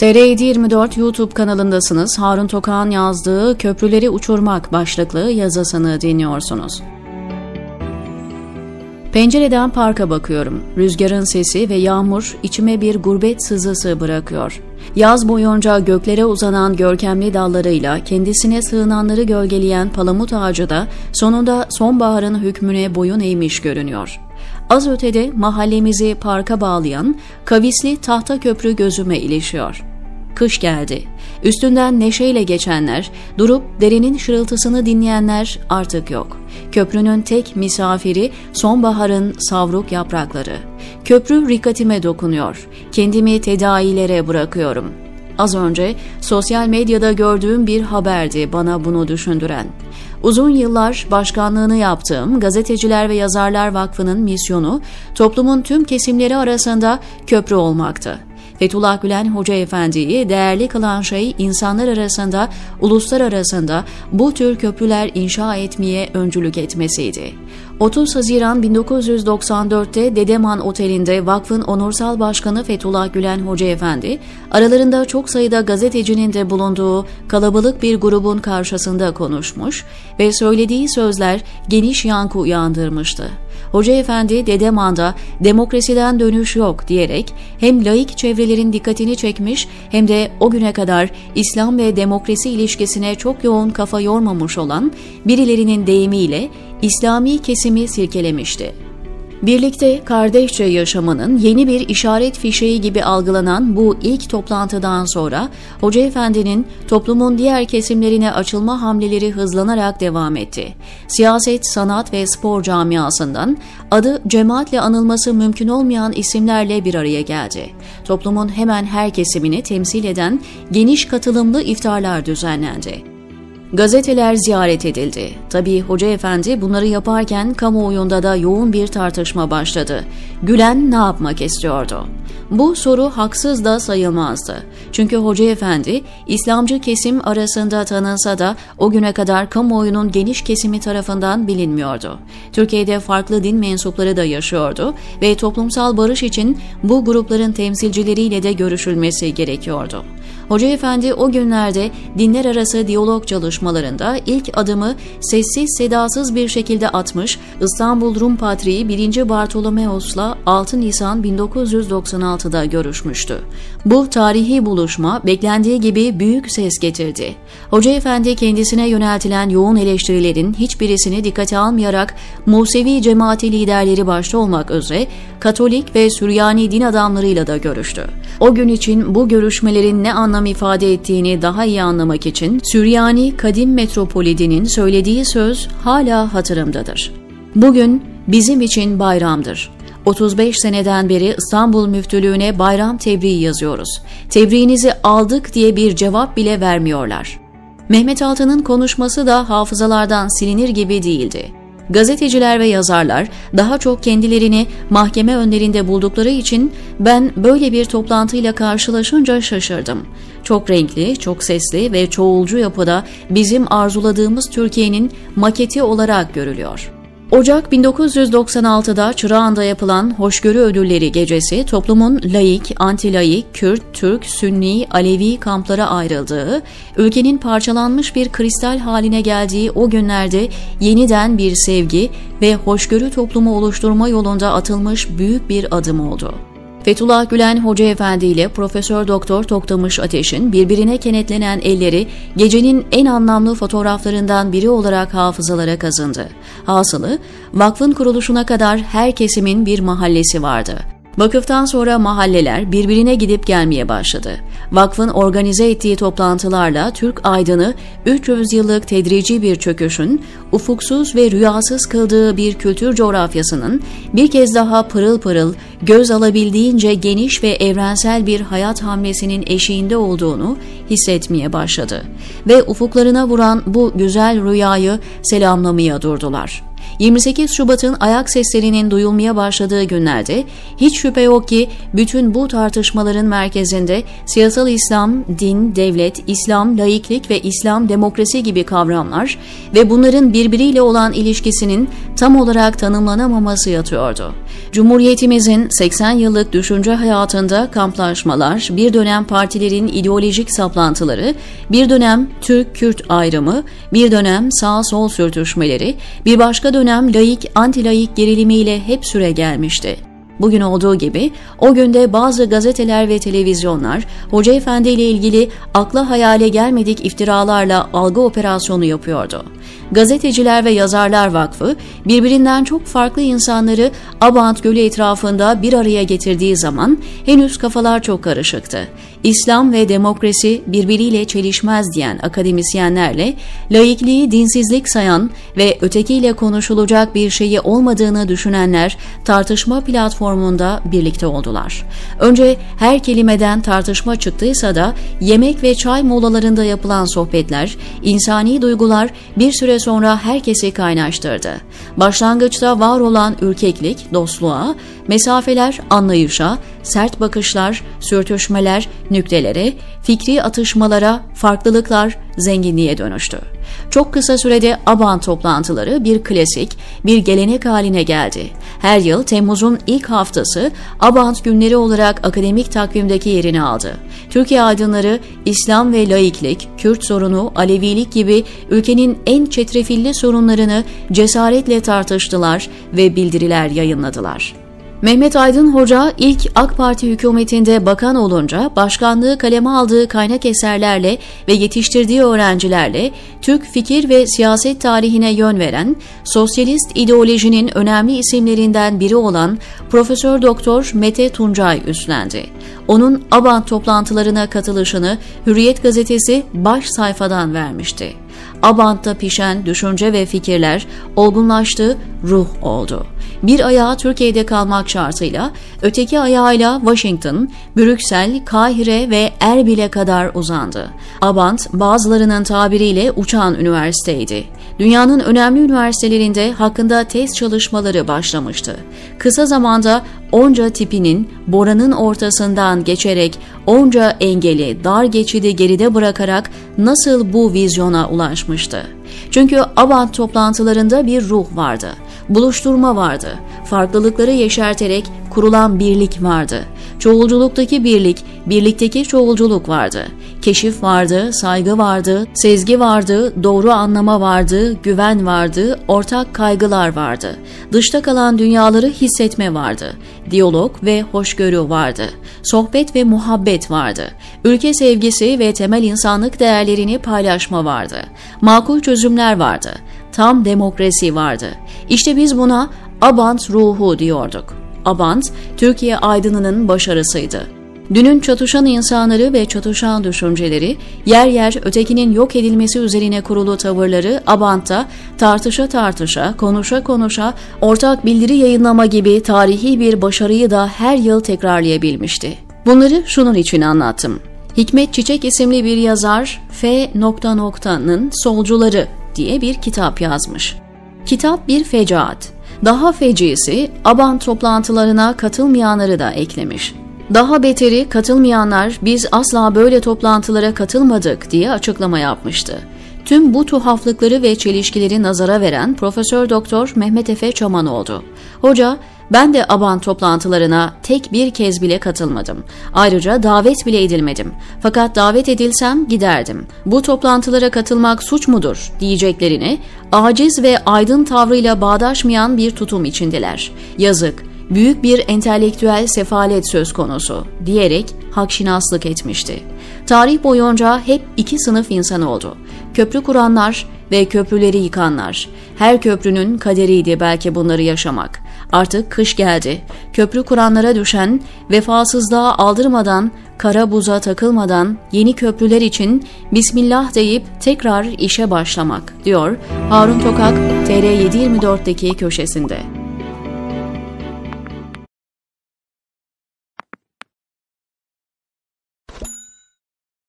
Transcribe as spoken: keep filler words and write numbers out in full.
T R yedi yirmi dört YouTube kanalındasınız. Harun Tokağ'ın yazdığı "Köprüleri Uçurmak" başlıklı yazısını dinliyorsunuz. Pencereden parka bakıyorum. Rüzgarın sesi ve yağmur içime bir gurbet sızısı bırakıyor. Yaz boyunca göklere uzanan görkemli dallarıyla kendisine sığınanları gölgeleyen palamut ağacı da sonunda sonbaharın hükmüne boyun eğmiş görünüyor. Az ötede mahallemizi parka bağlayan kavisli tahta köprü gözüme ilişiyor. Kış geldi. Üstünden neşeyle geçenler, durup derenin şırıltısını dinleyenler artık yok. Köprünün tek misafiri sonbaharın savruk yaprakları. Köprü rikatime dokunuyor. Kendimi tedailere bırakıyorum. Az önce sosyal medyada gördüğüm bir haberdi bana bunu düşündüren. Uzun yıllar başkanlığını yaptığım Gazeteciler ve Yazarlar Vakfı'nın misyonu toplumun tüm kesimleri arasında köprü olmaktı. Fethullah Gülen Hoca Efendi'yi değerli kılan şey insanlar arasında, uluslar arasında bu tür köprüler inşa etmeye öncülük etmesiydi. otuz Haziran bin dokuz yüz doksan dört'te Dedeman Oteli'nde vakfın onursal başkanı Fethullah Gülen Hoca Efendi, aralarında çok sayıda gazetecinin de bulunduğu kalabalık bir grubun karşısında konuşmuş ve söylediği sözler geniş yankı uyandırmıştı. Hoca Efendi Dedeman'da demokrasiden dönüş yok diyerek hem laik çevrelerin dikkatini çekmiş hem de o güne kadar İslam ve demokrasi ilişkisine çok yoğun kafa yormamış olan birilerinin deyimiyle İslami kesimi silkelemişti. Birlikte kardeşçe yaşamanın yeni bir işaret fişeği gibi algılanan bu ilk toplantıdan sonra Hoca Efendi'nin toplumun diğer kesimlerine açılma hamleleri hızlanarak devam etti. Siyaset, sanat ve spor camiasından adı cemaatle anılması mümkün olmayan isimlerle bir araya geldi. Toplumun hemen her kesimini temsil eden geniş katılımlı iftarlar düzenlendi. Gazeteler ziyaret edildi. Tabii Hoca Efendi bunları yaparken kamuoyunda da yoğun bir tartışma başladı. Gülen ne yapmak istiyordu? Bu soru haksız da sayılmazdı. Çünkü Hoca Efendi, İslamcı kesim arasında tanınsa da o güne kadar kamuoyunun geniş kesimi tarafından bilinmiyordu. Türkiye'de farklı din mensupları da yaşıyordu ve toplumsal barış için bu grupların temsilcileriyle de görüşülmesi gerekiyordu. Hoca Efendi o günlerde dinler arası diyalog çalışmalarında ilk adımı sessiz sedasız bir şekilde atmış, İstanbul Rum Patriği birinci Bartolomeos'la altı Nisan bin dokuz yüz doksan altı'da görüşmüştü. Bu tarihi buluşma beklendiği gibi büyük ses getirdi. Hoca Efendi kendisine yöneltilen yoğun eleştirilerin hiçbirisini dikkate almayarak Musevi cemaati liderleri başta olmak üzere Katolik ve Süryani din adamlarıyla da görüştü. O gün için bu görüşmelerin ne anlam ifade ettiğini daha iyi anlamak için Süryani Kadim Metropolidi'nin söylediği söz hala hatırımdadır. Bugün bizim için bayramdır. otuz beş seneden beri İstanbul Müftülüğü'ne bayram tebriği yazıyoruz. Tebriğinizi aldık diye bir cevap bile vermiyorlar. Mehmet Altan'ın konuşması da hafızalardan silinir gibi değildi. Gazeteciler ve yazarlar daha çok kendilerini mahkeme önlerinde buldukları için ben böyle bir toplantıyla karşılaşınca şaşırdım. Çok renkli, çok sesli ve çoğulcu yapıda bizim arzuladığımız Türkiye'nin maketi olarak görülüyor. Ocak bin dokuz yüz doksan altı'da Çırağan'da yapılan Hoşgörü Ödülleri gecesi toplumun laik, anti-laik, Kürt, Türk, Sünni, Alevi kamplara ayrıldığı, ülkenin parçalanmış bir kristal haline geldiği o günlerde yeniden bir sevgi ve hoşgörü toplumu oluşturma yolunda atılmış büyük bir adım oldu. Fethullah Gülen Hoca Efendi ile Profesör Doktor Toktamış Ateş'in birbirine kenetlenen elleri gecenin en anlamlı fotoğraflarından biri olarak hafızalara kazındı. Hasılı, vakfın kuruluşuna kadar her kesimin bir mahallesi vardı. Vakıftan sonra mahalleler birbirine gidip gelmeye başladı. Vakfın organize ettiği toplantılarla Türk aydını üç yüz yıllık tedrici bir çöküşün, ufuksuz ve rüyasız kıldığı bir kültür coğrafyasının bir kez daha pırıl pırıl, göz alabildiğince geniş ve evrensel bir hayat hamlesinin eşiğinde olduğunu hissetmeye başladı. Ve ufuklarına vuran bu güzel rüyayı selamlamaya durdular. yirmi sekiz Şubat'ın ayak seslerinin duyulmaya başladığı günlerde hiç şüphe yok ki bütün bu tartışmaların merkezinde siyasal İslam, din, devlet, İslam, laiklik ve İslam demokrasi gibi kavramlar ve bunların birbiriyle olan ilişkisinin tam olarak tanımlanamaması yatıyordu. Cumhuriyetimizin seksen yıllık düşünce hayatında kamplaşmalar, bir dönem partilerin ideolojik saplantıları, bir dönem Türk-Kürt ayrımı, bir dönem sağ-sol sürtüşmeleri, bir başka dönem laik anti-laik gerilimiyle hep süre gelmişti. Bugün olduğu gibi o günde bazı gazeteler ve televizyonlar Hoca Efendi ile ilgili akla hayale gelmedik iftiralarla algı operasyonu yapıyordu. Gazeteciler ve Yazarlar Vakfı birbirinden çok farklı insanları Abant Gölü etrafında bir araya getirdiği zaman henüz kafalar çok karışıktı. İslam ve demokrasi birbiriyle çelişmez diyen akademisyenlerle laikliği dinsizlik sayan ve ötekiyle konuşulacak bir şeyi olmadığını düşünenler tartışma platformunda birlikte oldular. Önce her kelimeden tartışma çıktıysa da yemek ve çay molalarında yapılan sohbetler, insani duygular bir süre sonra herkesi kaynaştırdı. Başlangıçta var olan ürkeklik, dostluğa, mesafeler, anlayışa, sert bakışlar, sürtüşmeler, nüktelere, fikri atışmalara, farklılıklar zenginliğe dönüştü. Çok kısa sürede Abant toplantıları bir klasik, bir gelenek haline geldi. Her yıl Temmuz'un ilk haftası Abant günleri olarak akademik takvimdeki yerini aldı. Türkiye aydınları İslam ve laiklik, Kürt sorunu, Alevilik gibi ülkenin en çetrefilli sorunlarını cesaretle tartıştılar ve bildiriler yayınladılar. Mehmet Aydın Hoca ilk AK Parti hükümetinde bakan olunca başkanlığı kaleme aldığı kaynak eserlerle ve yetiştirdiği öğrencilerle Türk fikir ve siyaset tarihine yön veren sosyalist ideolojinin önemli isimlerinden biri olan Profesör Doktor Mete Tuncay üstlendi. Onun Abant toplantılarına katılışını Hürriyet gazetesi baş sayfadan vermişti. Abant'ta pişen düşünce ve fikirler olgunlaştı, ruh oldu. Bir ayağı Türkiye'de kalmak şartıyla, öteki ayağıyla Washington, Brüksel, Kahire ve Erbil'e kadar uzandı. Abant, bazılarının tabiriyle uçan üniversiteydi. Dünyanın önemli üniversitelerinde hakkında tez çalışmaları başlamıştı. Kısa zamanda onca tipinin boranın ortasından geçerek onca engeli, dar geçidi geride bırakarak nasıl bu vizyona ulaşmıştı? Çünkü Abant toplantılarında bir ruh vardı, buluşturma vardı, farklılıkları yeşerterek kurulan birlik vardı. Çoğulculuktaki birlik, birlikteki çoğulculuk vardı. Keşif vardı, saygı vardı, sezgi vardı, doğru anlama vardı, güven vardı, ortak kaygılar vardı. Dışta kalan dünyaları hissetme vardı. Diyalog ve hoşgörü vardı. Sohbet ve muhabbet vardı. Ülke sevgisi ve temel insanlık değerlerini paylaşma vardı. Makul çözümler vardı. Tam demokrasi vardı. İşte biz buna Abant ruhu diyorduk. Abant, Türkiye aydınının başarısıydı. Dünün çatışan insanları ve çatışan düşünceleri, yer yer ötekinin yok edilmesi üzerine kurulu tavırları Abant'ta tartışa tartışa, konuşa konuşa, ortak bildiri yayınlama gibi tarihi bir başarıyı da her yıl tekrarlayabilmişti. Bunları şunun için anlattım. Hikmet Çiçek isimli bir yazar, F nokta noktanın solcuları diye bir kitap yazmış. Kitap bir fecaat. Daha fecisi, Abant toplantılarına katılmayanları da eklemiş. Daha beteri katılmayanlar biz asla böyle toplantılara katılmadık diye açıklama yapmıştı. Tüm bu tuhaflıkları ve çelişkileri nazara veren Profesör Doktor Mehmet Efe Çamanoğlu. Hoca, ben de Abant toplantılarına tek bir kez bile katılmadım. Ayrıca davet bile edilmedim. Fakat davet edilsem giderdim. Bu toplantılara katılmak suç mudur diyeceklerini aciz ve aydın tavrıyla bağdaşmayan bir tutum içindeler. Yazık, büyük bir entelektüel sefalet söz konusu diyerek hakşinaslık etmişti. Tarih boyunca hep iki sınıf insan oldu. Köprü kuranlar ve köprüleri yıkanlar. Her köprünün kaderiydi belki bunları yaşamak. Artık kış geldi. Köprü kuranlara düşen, vefasızlığa aldırmadan, kara buza takılmadan yeni köprüler için Bismillah deyip tekrar işe başlamak, diyor Harun Tokak T R yedi yirmi dört'teki köşesinde.